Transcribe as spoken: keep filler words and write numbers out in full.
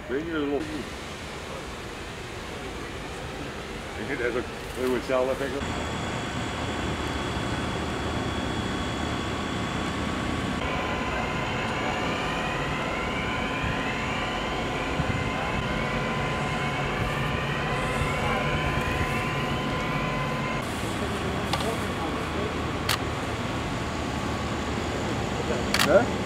weet je, dat loopt niet. Ik vind het ook heel hetzelfde effect. Huh?